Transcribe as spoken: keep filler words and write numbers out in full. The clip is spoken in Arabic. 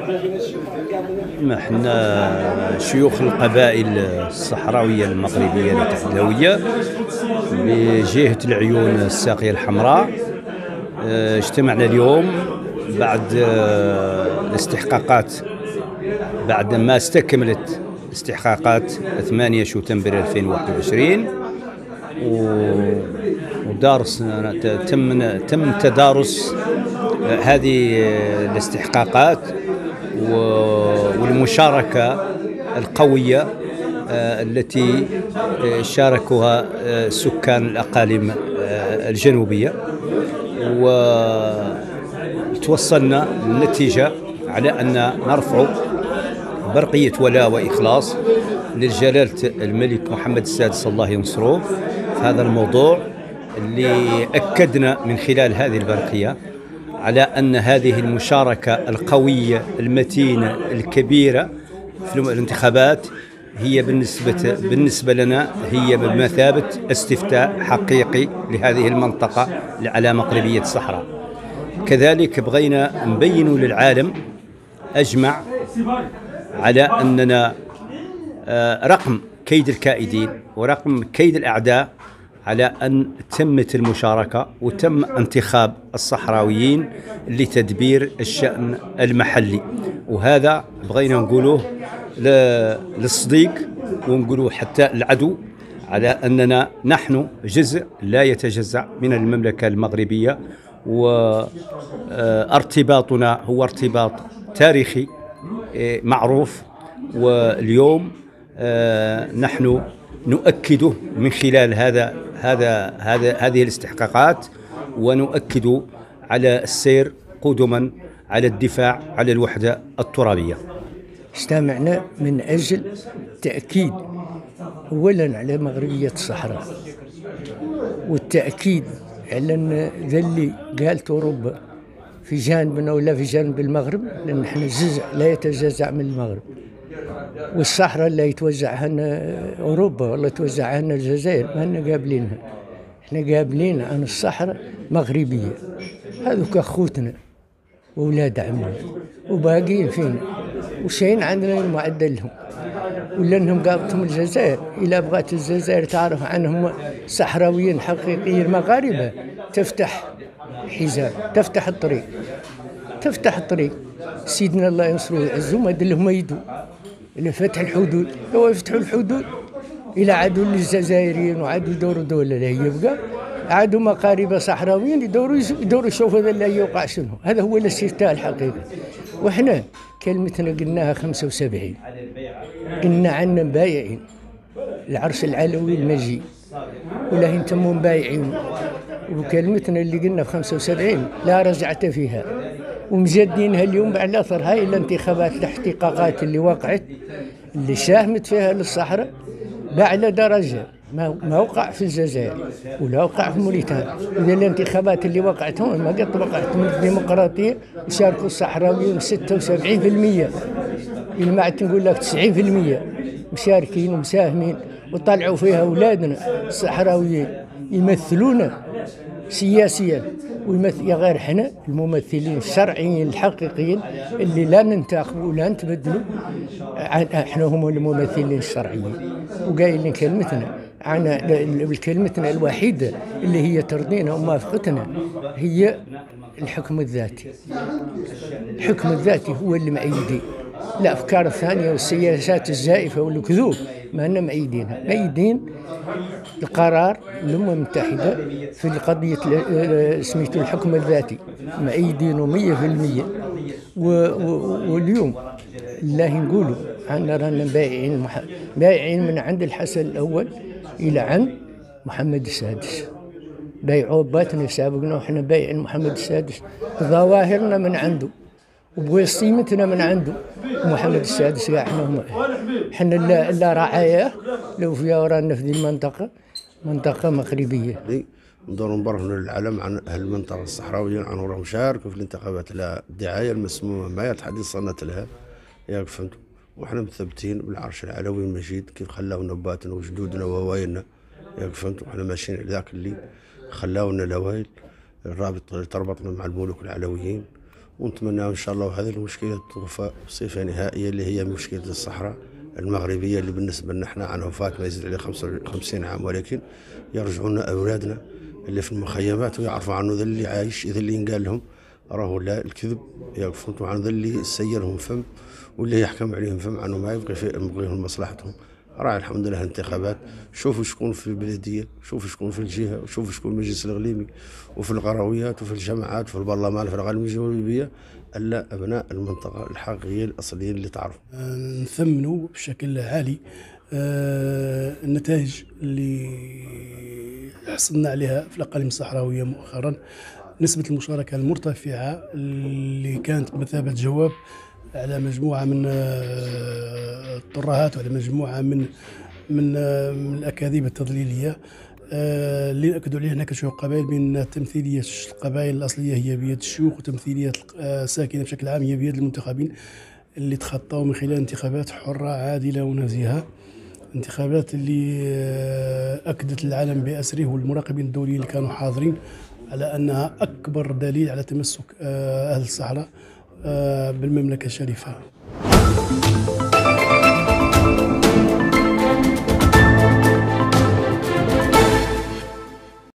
احنا شيوخ القبائل الصحراوية المغربية التحداوية بجهة العيون الساقية الحمراء اجتمعنا اليوم بعد الاستحقاقات، بعد ما استكملت استحقاقات ثمانية شتنبر ألفين وواحد وعشرين، ودارس تم تم تدارس هذه الاستحقاقات والمشاركة القوية التي شاركها سكان الأقاليم الجنوبية، وتوصلنا للنتيجة على أن نرفع برقية ولاء وإخلاص لجلالة الملك محمد السادس الله ينصره في هذا الموضوع، اللي أكدنا من خلال هذه البرقية على أن هذه المشاركة القوية المتينة الكبيرة في الانتخابات هي بالنسبة بالنسبة لنا هي بمثابة استفتاء حقيقي لهذه المنطقة على مغربية الصحراء. كذلك بغينا نبين للعالم أجمع على أننا رقم كيد الكائدين ورقم كيد الأعداء على أن تمت المشاركة وتم انتخاب الصحراويين لتدبير الشأن المحلي، وهذا بغينا نقوله للصديق ونقوله حتى العدو على أننا نحن جزء لا يتجزأ من المملكة المغربية، وارتباطنا هو ارتباط تاريخي معروف، واليوم نحن نؤكده من خلال هذا هذا هذا هذه الاستحقاقات، ونؤكد على السير قدما على الدفاع على الوحدة الترابية. اجتمعنا من أجل تأكيد أولا على مغربية الصحراء، والتأكيد على أن ذا اللي قالت أوروبا في جانبنا ولا في جانب المغرب، لأن احنا جزء لا يتجزأ من المغرب، والصحراء لا يتوزعها أوروبا ولا يتوزعها الجزائر، ما لنا قابلينها، احنا قابلين عن الصحراء مغربية، هذوك أخوتنا وأولاد عمنا وباقيين فينا وشين عندنا المعدل لهم، ولأنهم قابلتهم الجزائر. إلا بغات الجزائر تعرف عنهم صحراويين حقيقيين مغاربة تفتح حزام، تفتح الطريق، تفتح الطريق. سيدنا الله ينصره ويعزه ما دلهم يدوا إلى فتح الحدود، هو يفتحوا الحدود إلى عادوا للجزائريين وعادوا يدوروا دولة لا يبقى، عادوا مقاربة صحراويين يدوروا يدوروا يشوفوا هذا اللي يوقع شنو، هذا هو الاستفتاء الحقيقي. وإحنا كلمتنا قلناها خمسة وسبعين، قلنا عنا مبايعين العرش العلوي المجيد ولا ينتموا مبايعين، وكلمتنا اللي قلنا في خمسة وسبعين لا رجعة فيها، ومجدينها اليوم بعد اثر هاي الانتخابات الاحتقاقات اللي وقعت اللي ساهمت فيها للصحراء باعلى درجه ما ما وقع في الجزائر ولا وقع في موريتانيا. اذا الانتخابات اللي وقعت هون ما قد وقعت من الديمقراطيه وشاركوا الصحراويين ستة وسبعين بالمئة، اللي ما عاد نقول لك تسعين بالمئة مشاركين ومساهمين، وطلعوا فيها اولادنا الصحراويين يمثلونا سياسيا ويمثل غير احنا الممثلين الشرعيين الحقيقيين اللي لا ننتخبوا ولا نتبدلوا، احنا هم الممثلين الشرعيين. وقايلين كلمتنا عن كلمتنا الوحيده اللي هي ترضينا وموافقتنا هي الحكم الذاتي. الحكم الذاتي هو اللي معيدين، الافكار الثانيه والسياسات الزائفه والكذوب ما لنا معيدينها، معيدين القرار الأمم المتحدة في قضية سميته الحكم الذاتي، معيدينه مية في المية. واليوم الله نقولوا عنا رانا بايعين بايعين من عند الحسن الأول إلى عند محمد السادس، بايعوا باتنا سابقنا وإحنا بايعين محمد السادس بظواهرنا من عنده وبوصيمتنا من عنده. محمد السادس قاع احنا هم احنا لا, لا رعاياه لو فيها ورانا في ذي المنطقه منطقه مغربيه. ندوروا نبرهنوا للعالم عن اهل المنطقه الصحراويين عن راهم شاركوا في الانتخابات، لا الدعايه المسمومه ما يتحدث صنت لها ياك فهمتوا، وحنا مثبتين بالعرش العلوي المجيد كيف خلاونا باتنا وجدودنا ووايلنا ياك فهمتوا، وحنا ماشيين ذاك اللي خلاونا الاوائل الرابط اللي تربطنا مع الملوك العلويين ونتمنى ان شاء الله هذه المشكله توفى بصفه نهائيه، اللي هي مشكله الصحراء المغربيه، اللي بالنسبه لنا احنا عنها وفاه ما يزيد عليه خمسة وخمسين عام، ولكن يرجعوا لنا اولادنا اللي في المخيمات ويعرفوا عنه ذا اللي عايش، ذا اللي ينقال لهم راهو لا الكذب، فهمتوا، عن ذا اللي سيرهم فم واللي يحكم عليهم فم عنه ما يبغي في يبغيهم مصلحتهم. راه الحمد لله انتخابات، شوفوا شكون في البلديه، شوفوا شكون في الجهه، وشوفوا شكون في المجلس الاقليمي وفي القرويات وفي الجامعات وفي البرلمان في الغالب الجنوبيه، الا ابناء المنطقه الحقيقيين الاصليين اللي تعرفوا. نثمنوا بشكل عالي النتائج اللي حصلنا عليها في الاقاليم الصحراويه مؤخرا. نسبه المشاركه المرتفعه اللي كانت بمثابه جواب على مجموعه من الترهات وعلى مجموعه من من من الاكاذيب التضليليه اللي ناكدوا عليه. هناك شويه قبائل بين تمثيليه القبائل الاصليه هي بيد الشيوخ، وتمثيليه الساكنه بشكل عام هي بيد المنتخبين اللي تخطوا من خلال انتخابات حره عادله ونزيهه، انتخابات اللي اكدت العالم باسره والمراقبين الدوليين اللي كانوا حاضرين على انها اكبر دليل على تمسك اهل الصحراء بالمملكه الشريفه.